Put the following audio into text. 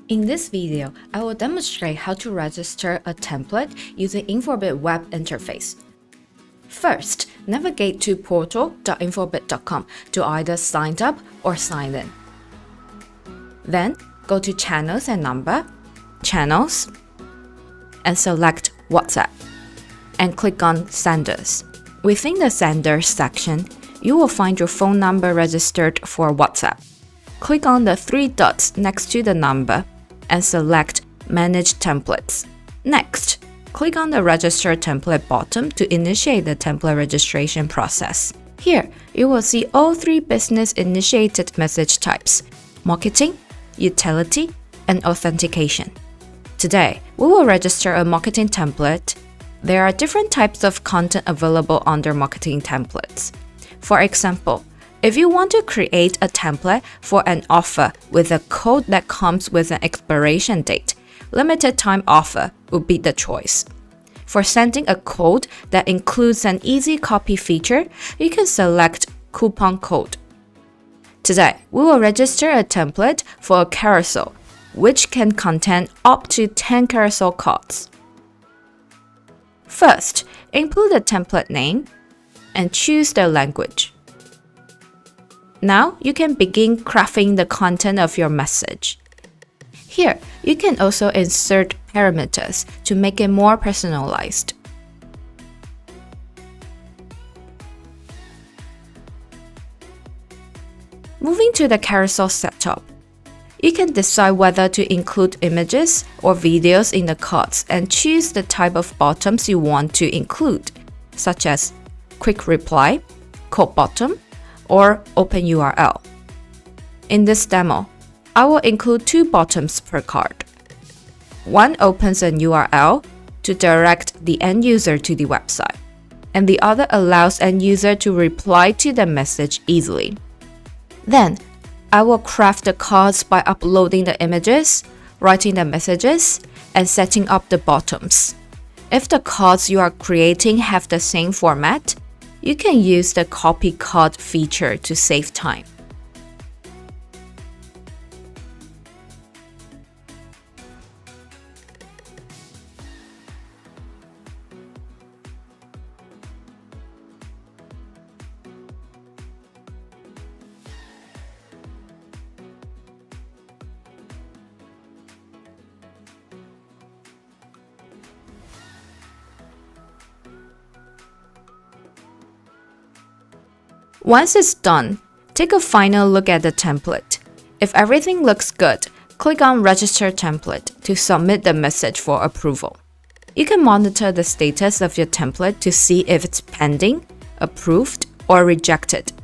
In this video, I will demonstrate how to register a template using Infobip web interface. First, navigate to portal.infobip.com to either sign up or sign in. Then, go to Channels and Number, Channels, and select WhatsApp, and click on Senders. Within the Senders section, you will find your phone number registered for WhatsApp. Click on the three dots next to the number and select Manage Templates. Next, click on the Register Template button to initiate the template registration process. Here, you will see all three business-initiated message types: marketing, utility, and authentication. Today, we will register a marketing template. There are different types of content available under marketing templates. For example, if you want to create a template for an offer with a code that comes with an expiration date, limited time offer would be the choice. For sending a code that includes an easy copy feature, you can select coupon code. Today, we will register a template for a carousel, which can contain up to 10 carousel cards. First, include the template name and choose the language. Now, you can begin crafting the content of your message. Here, you can also insert parameters to make it more personalized. Moving to the carousel setup, you can decide whether to include images or videos in the cards and choose the type of bottoms you want to include, such as quick reply, code bottom, or open URL. In this demo, I will include two bottoms per card. One opens an URL to direct the end user to the website, and the other allows end user to reply to the message easily. Then, I will craft the cards by uploading the images, writing the messages, and setting up the bottoms. If the cards you are creating have the same format, you can use the copy card feature to save time. Once it's done, take a final look at the template. If everything looks good, click on Register Template to submit the message for approval. You can monitor the status of your template to see if it's pending, approved, or rejected.